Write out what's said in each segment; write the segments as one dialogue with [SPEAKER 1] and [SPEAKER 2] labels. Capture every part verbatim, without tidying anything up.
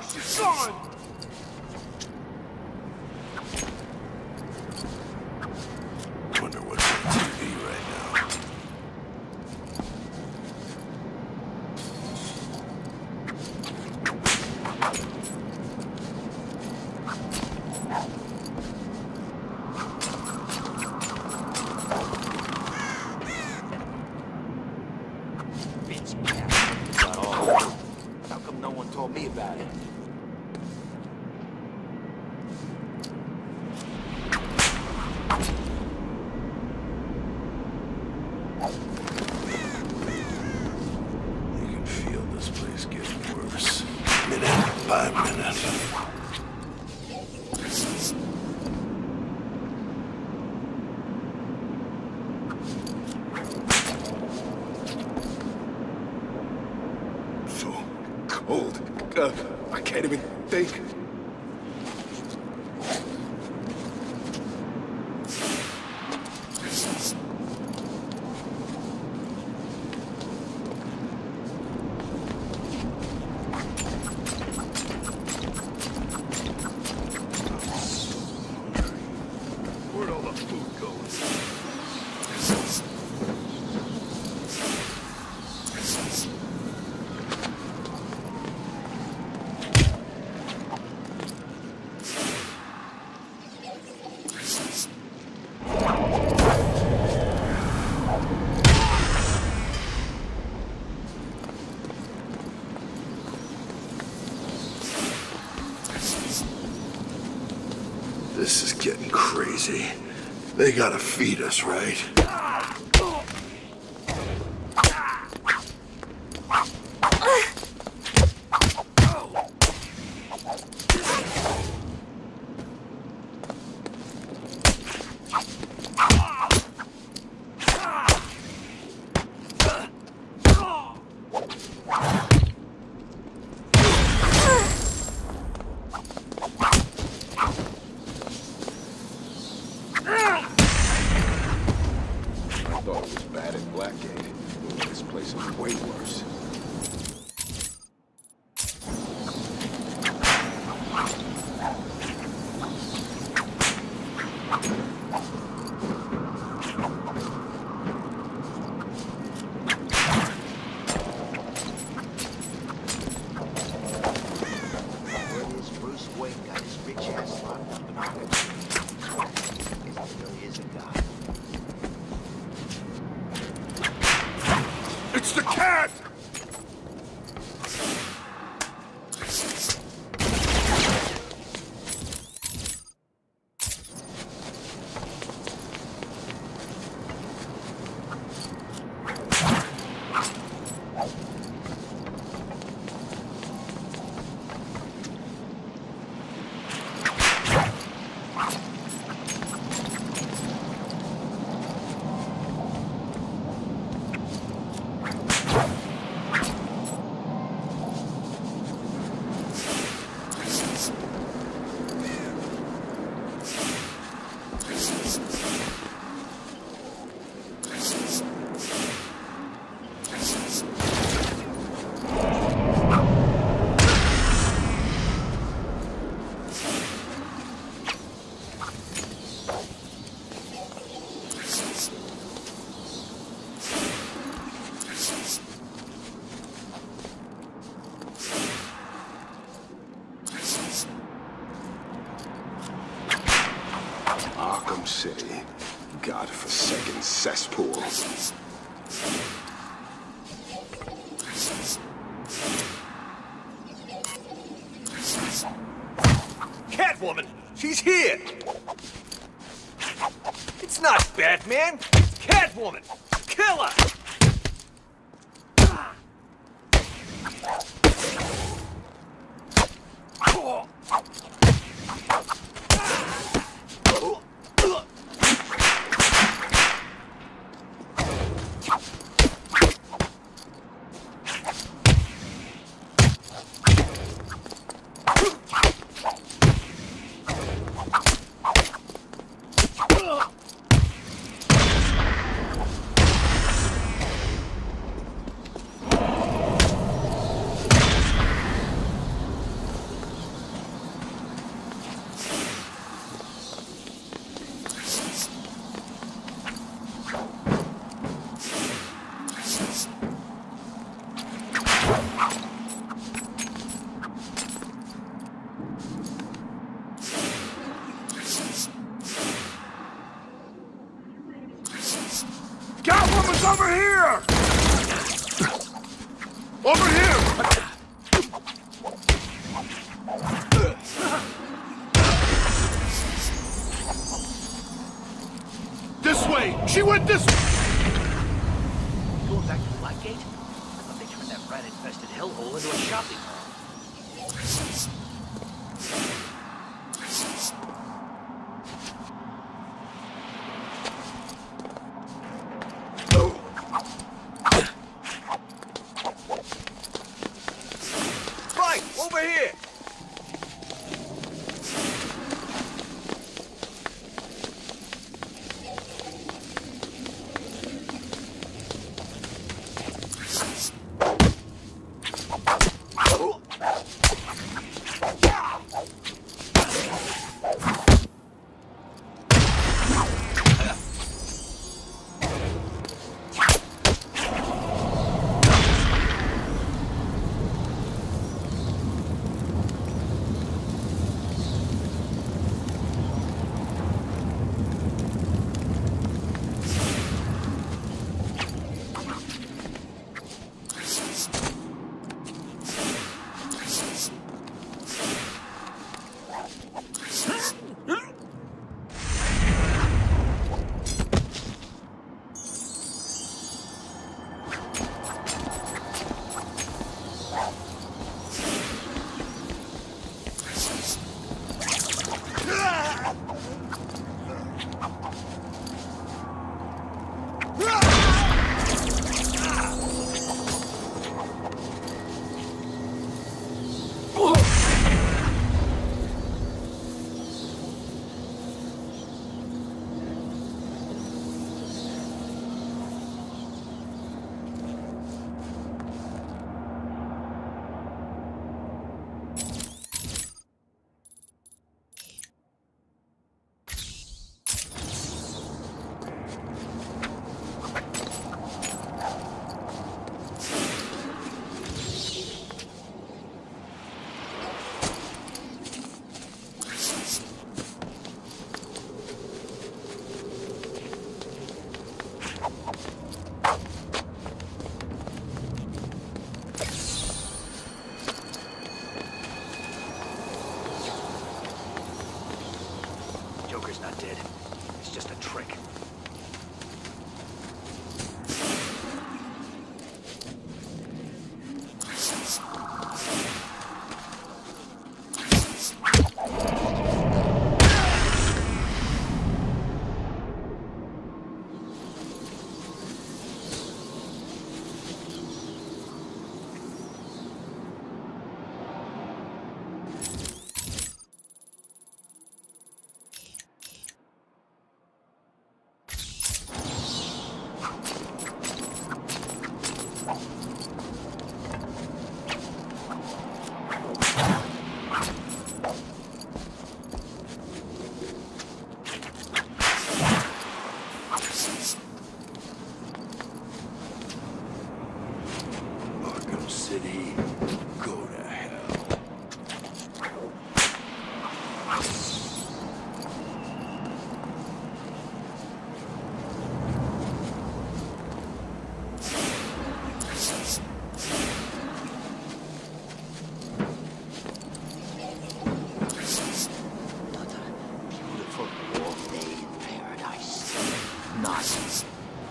[SPEAKER 1] Son!
[SPEAKER 2] Wonder what's on T V right now.
[SPEAKER 1] Bitch, yeah. Got all of it. How come no one told me about it?
[SPEAKER 2] You can feel this place getting worse. Minute by minute.
[SPEAKER 3] So cold. Uh, I can't even think. Where'd all the food go?
[SPEAKER 2] This is getting crazy. They gotta feed us, right?
[SPEAKER 3] I thought it was bad at Blackgate. This place is way worse.
[SPEAKER 1] Where is Bruce Wayne got his bitch ass locked up in Arkham? Guess he really is a god.
[SPEAKER 3] It's the cat! Arkham City. Godforsaken cesspool.
[SPEAKER 4] Catwoman! She's here! It's not Batman! It's Catwoman! Kill her!
[SPEAKER 2] Catwoman's over here! Over here! This way! She went this way!
[SPEAKER 1] Going back to Blackgate? I thought they turned that rat-infested hellhole into a shopping mall.
[SPEAKER 4] Right, over here!
[SPEAKER 1] Joker's not dead. It's just a trick.
[SPEAKER 2] Arkham City, go to hell.
[SPEAKER 1] Beautiful warm day in paradise. Nonsense.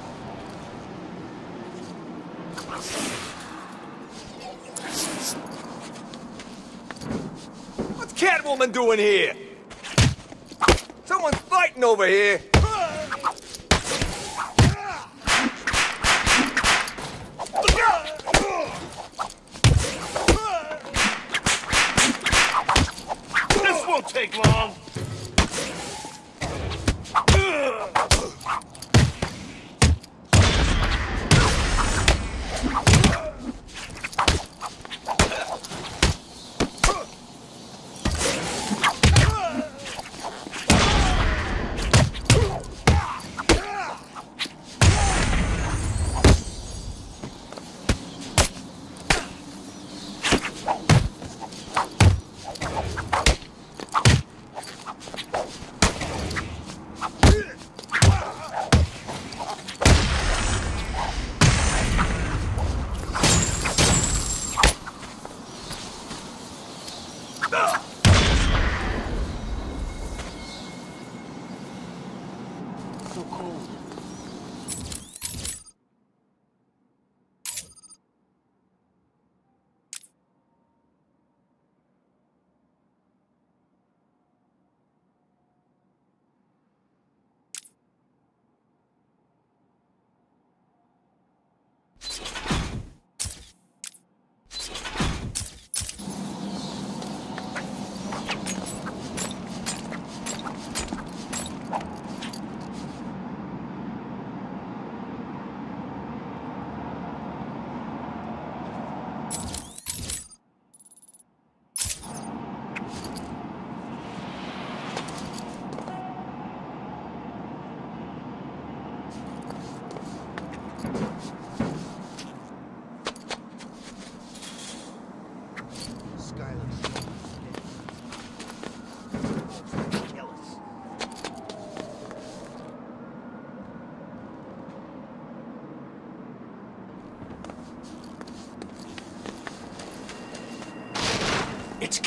[SPEAKER 4] What's Catwoman doing here? Someone's fighting over here.
[SPEAKER 2] This won't take long.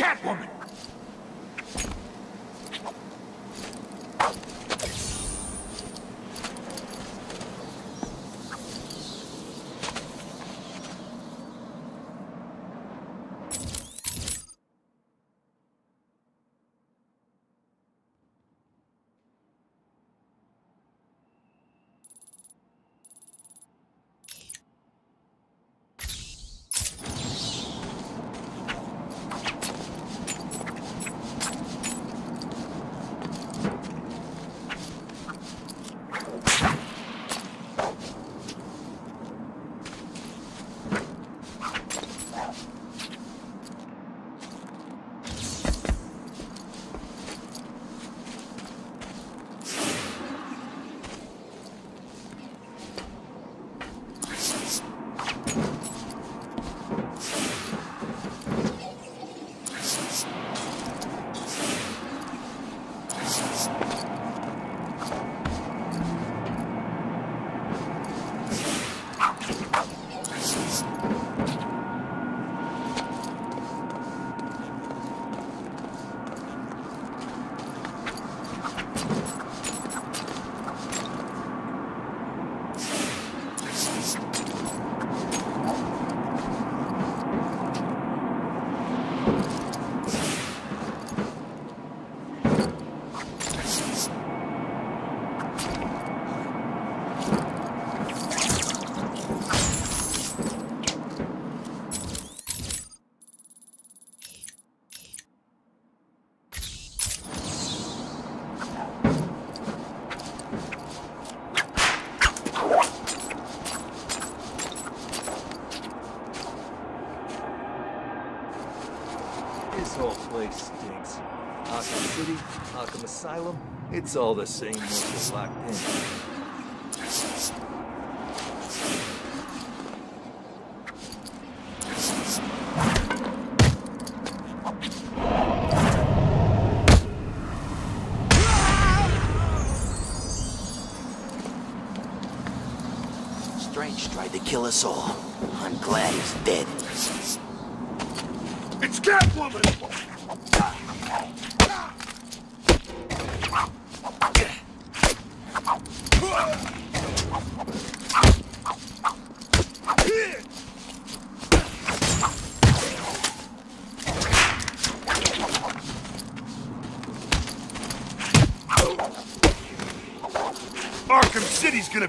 [SPEAKER 3] Catwoman!
[SPEAKER 4] This whole place stinks. Arkham City, Arkham Asylum, it's all the same once you're locked in.
[SPEAKER 1] Strange tried to kill us all. I'm glad he's dead.
[SPEAKER 3] It's Catwoman! Arkham City's gonna...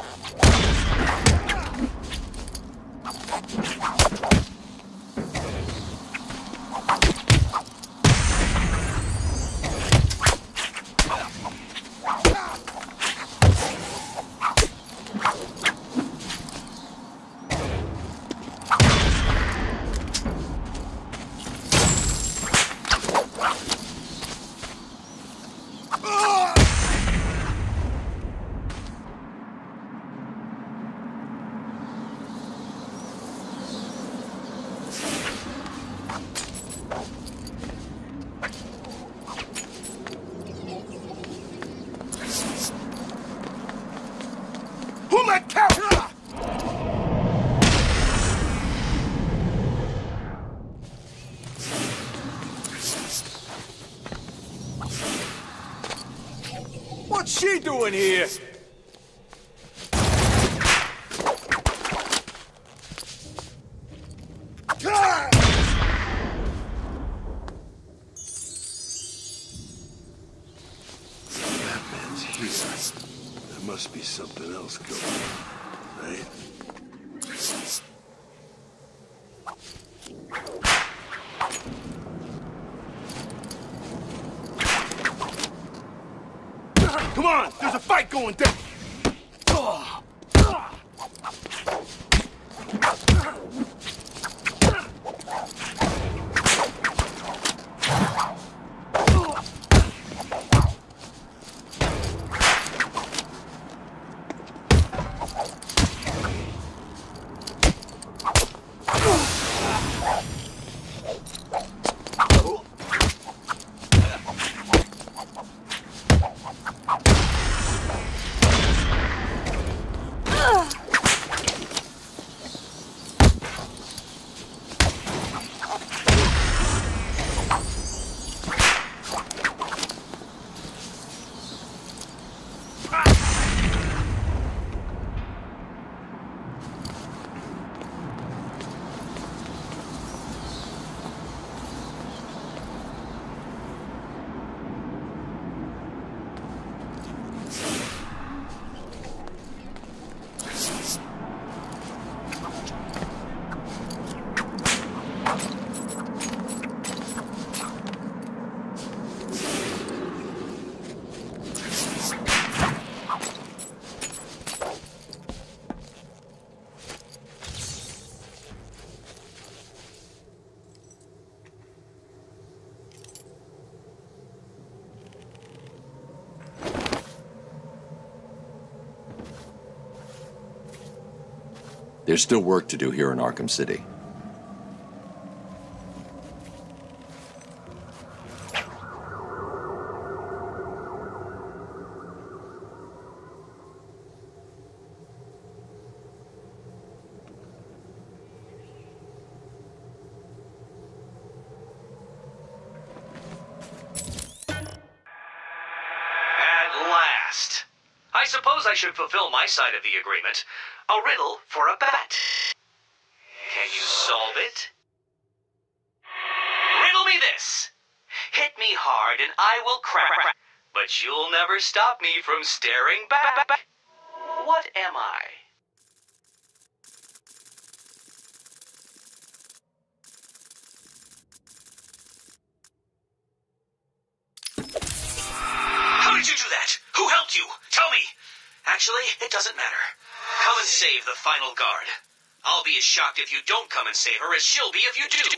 [SPEAKER 3] Who let Cat...
[SPEAKER 4] What's she doing here?
[SPEAKER 2] Batman's here. There must be something else going on, right?
[SPEAKER 3] Come on! There's a fight going down!
[SPEAKER 5] There's still work to do here in Arkham City.
[SPEAKER 6] I suppose I should fulfill my side of the agreement. A riddle for a bat. Can you solve it? Riddle me this. Hit me hard and I will crack, but you'll never stop me from staring back. What am I? How did you do that? Who helped you? Tell me! Actually, it doesn't matter. Come and save the final guard. I'll be as shocked if you don't come and save her as she'll be if you do.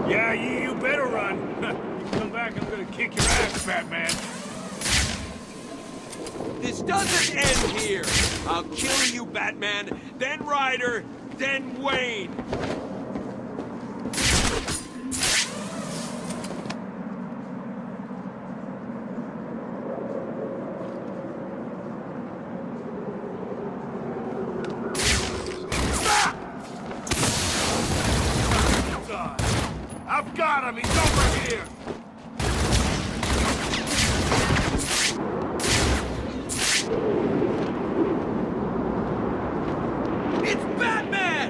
[SPEAKER 7] Yeah, you, you better run. You come back, I'm gonna kick your ass, Batman.
[SPEAKER 8] This doesn't end here. I'll kill you, Batman, then Ryder, then Wayne.
[SPEAKER 7] I've got him! He's over here!
[SPEAKER 8] It's Batman!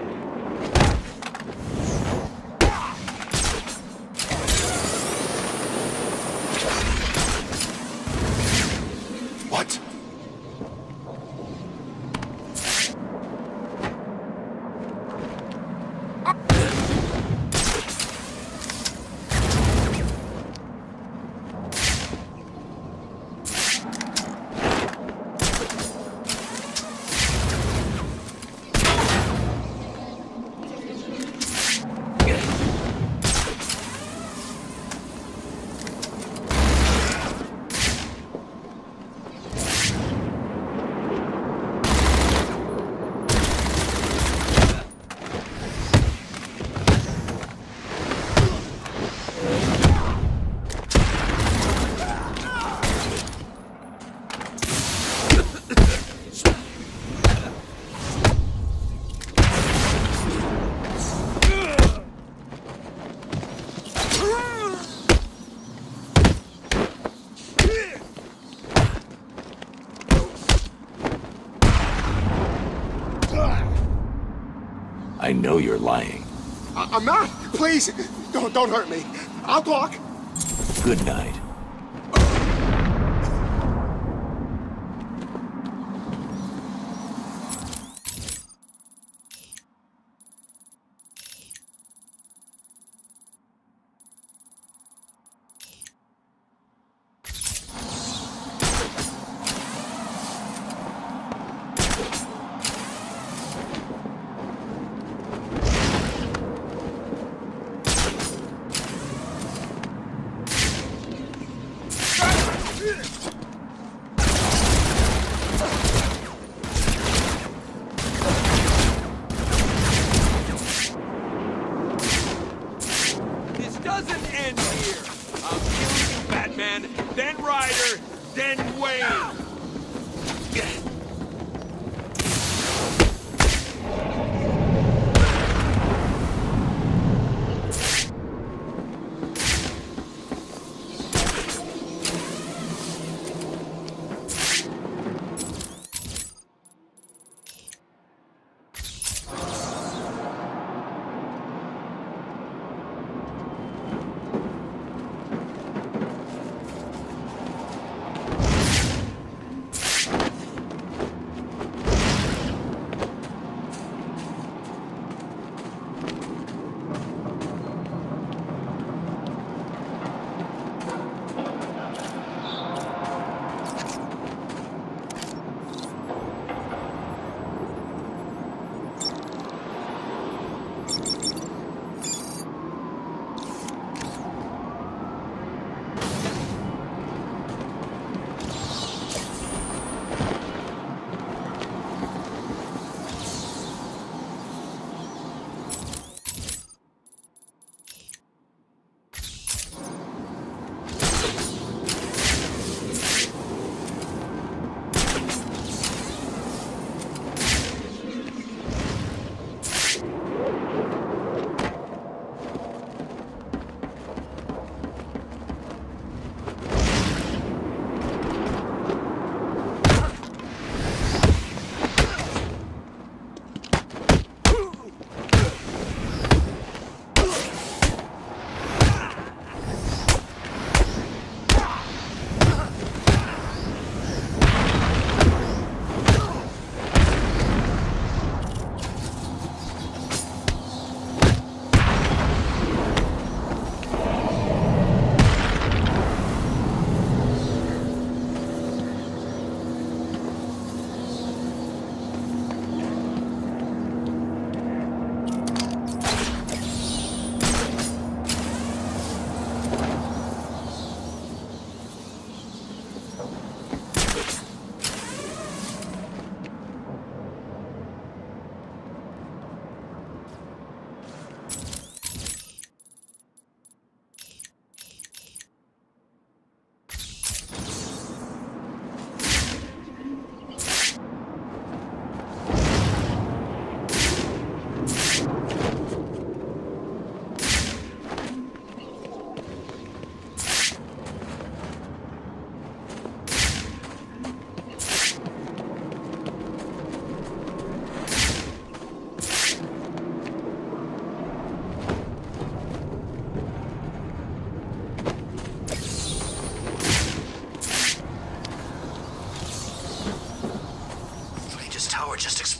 [SPEAKER 2] What?
[SPEAKER 5] I know you're lying.
[SPEAKER 9] I I'm not. Please, don't don't hurt me. I'll talk.
[SPEAKER 5] Good night.
[SPEAKER 8] This doesn't end here. I'll kill you, Batman, then Ryder, then Wayne.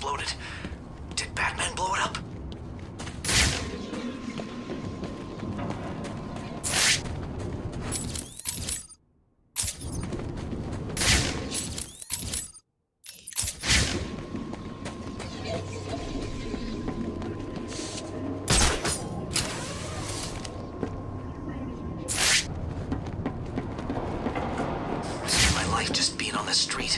[SPEAKER 6] exploded. Did Batman blow it up? Just being on the street.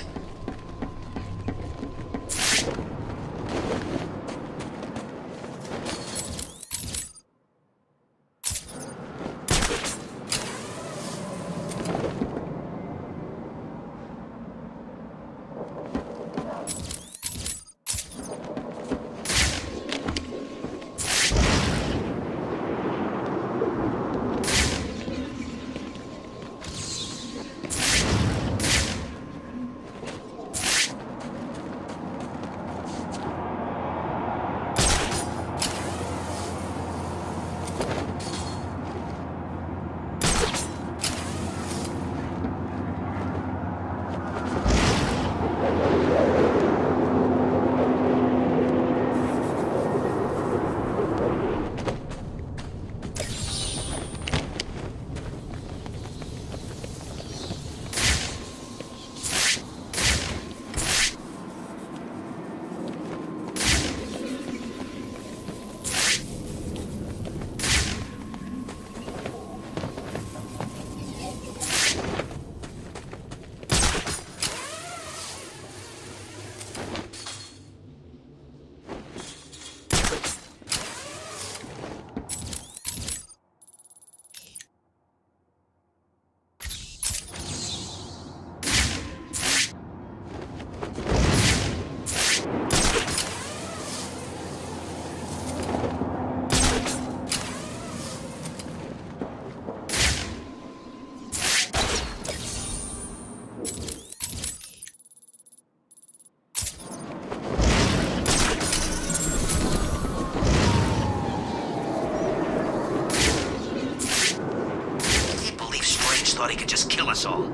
[SPEAKER 6] Thought he could just kill us all.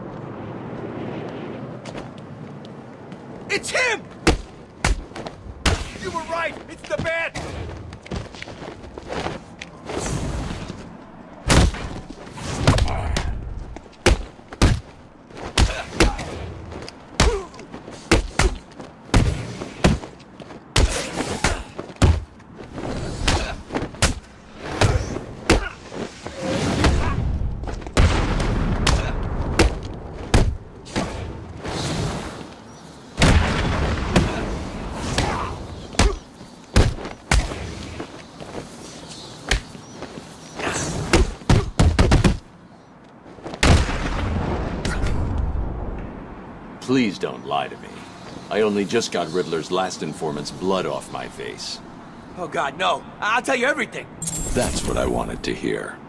[SPEAKER 8] It's him! You were right! It's the Bat!
[SPEAKER 5] Please don't lie to me. I only just got Riddler's last informant's blood off my face.
[SPEAKER 8] Oh God, no. I'll tell you everything.
[SPEAKER 5] That's what I wanted to hear.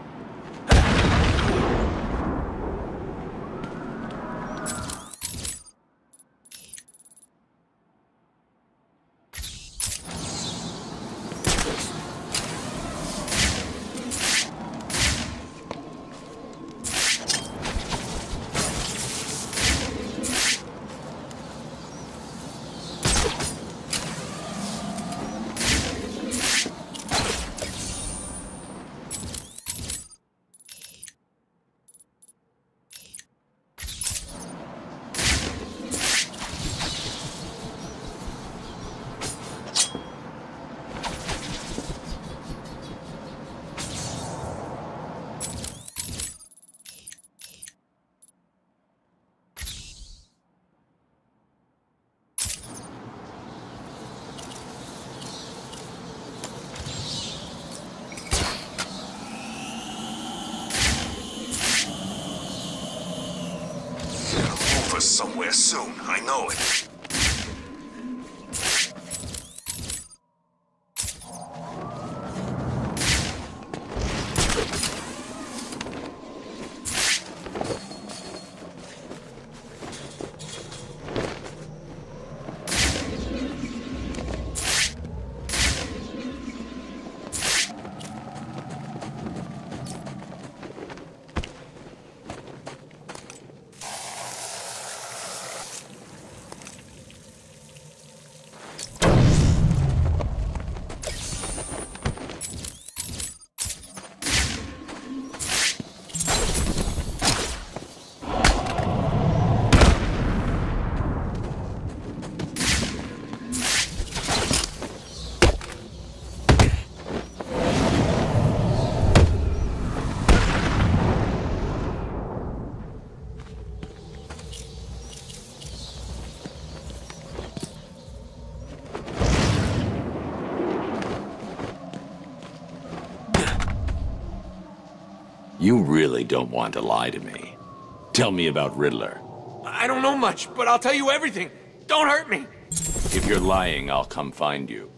[SPEAKER 2] Somewhere soon, I know it.
[SPEAKER 5] You really don't want to lie to me. Tell me about Riddler.
[SPEAKER 8] I don't know much, but I'll tell you everything. Don't hurt me.
[SPEAKER 5] If you're lying, I'll come find you.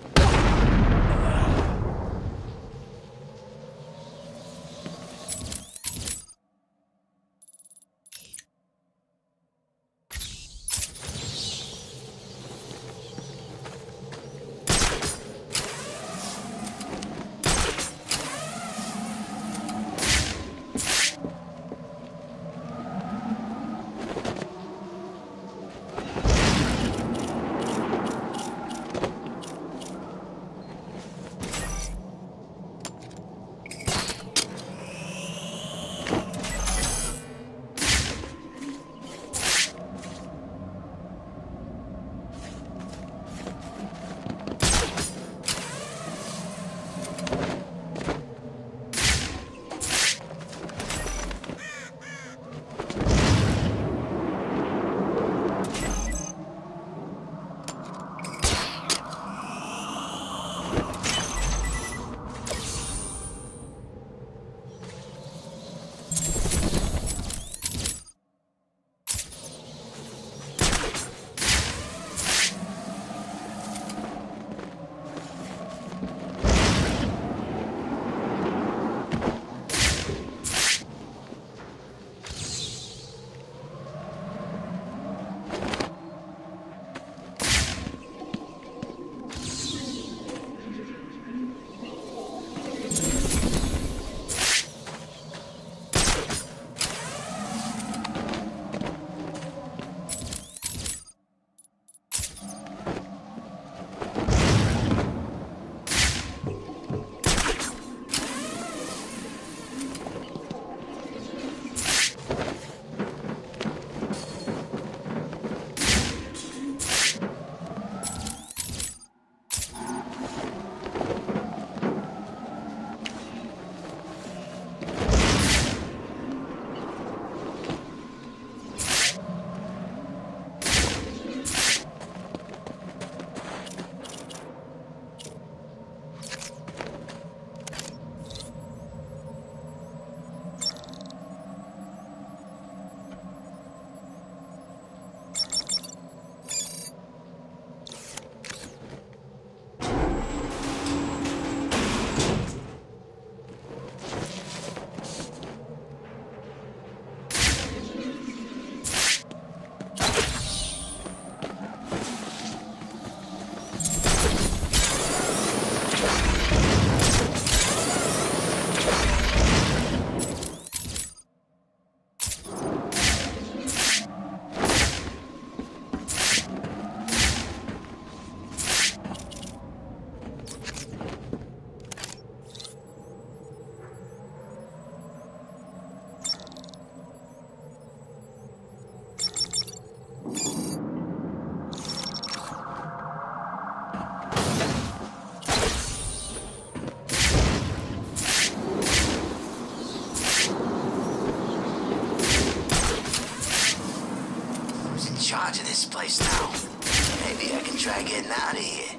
[SPEAKER 1] Charge of this place now. Maybe I can try getting out of here.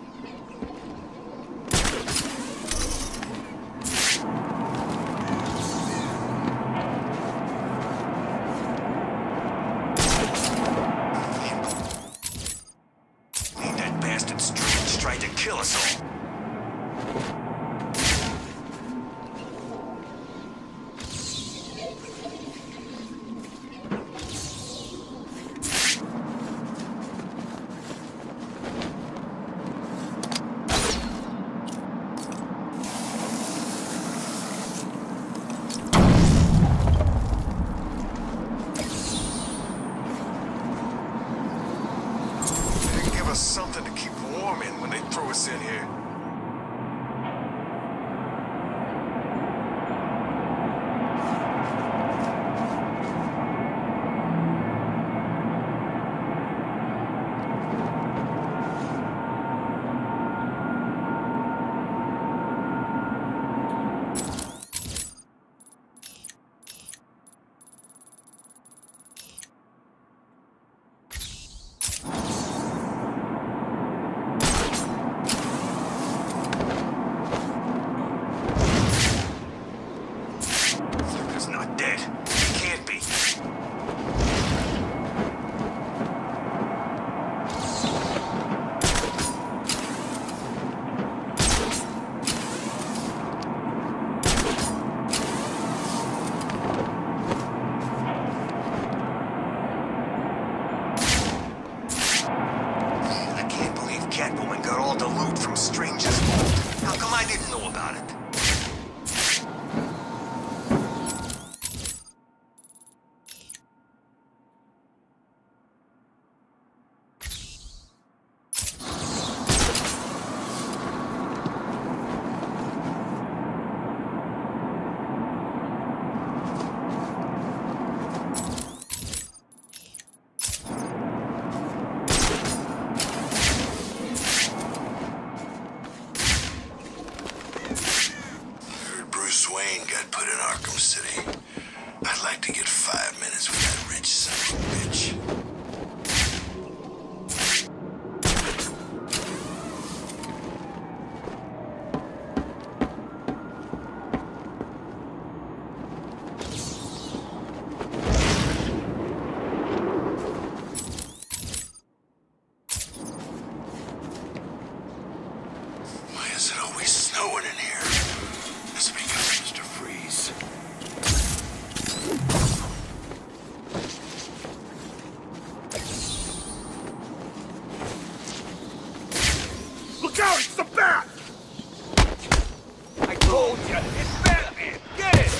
[SPEAKER 8] Think that bastard Strange tried to kill us all.
[SPEAKER 2] Bruce Wayne got put in Arkham City. I'd like to get five minutes with that rich son of a bitch. Why is it always snowing in here? Speak up, Mister Freeze.
[SPEAKER 7] Look out! It's the bat!
[SPEAKER 8] I told you, it's Batman! Get it!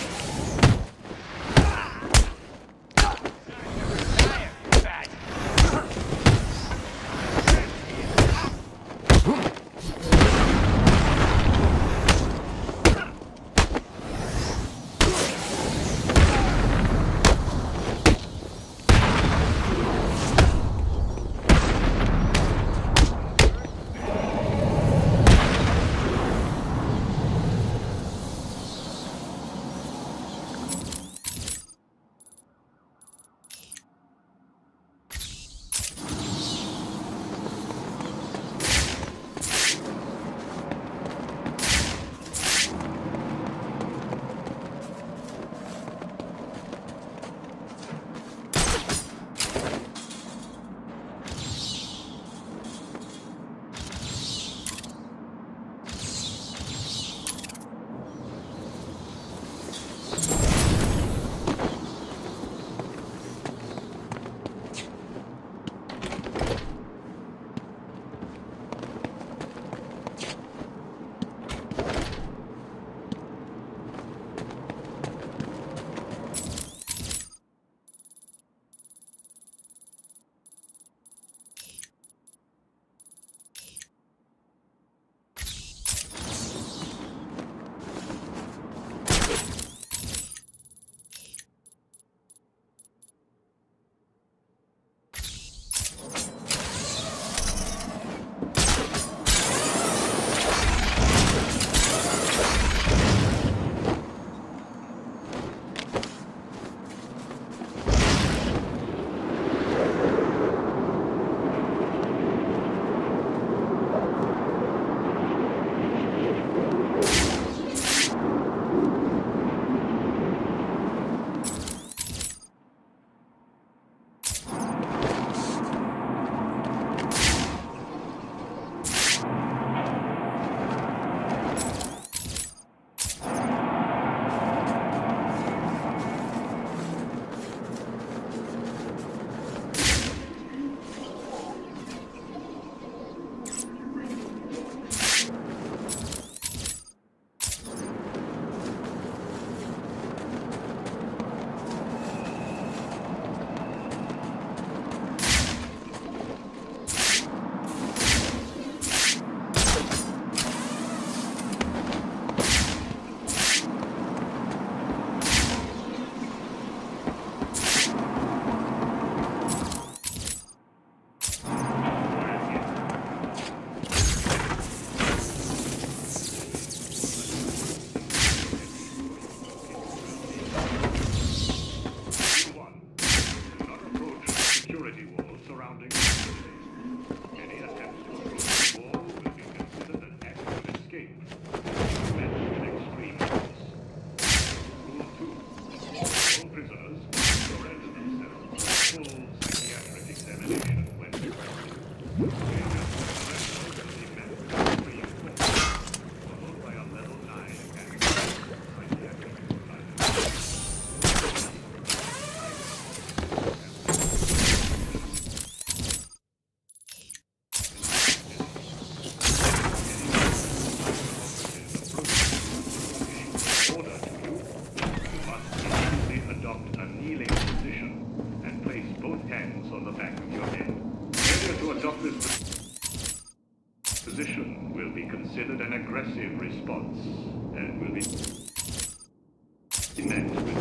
[SPEAKER 10] Position will be considered an aggressive response and will be met with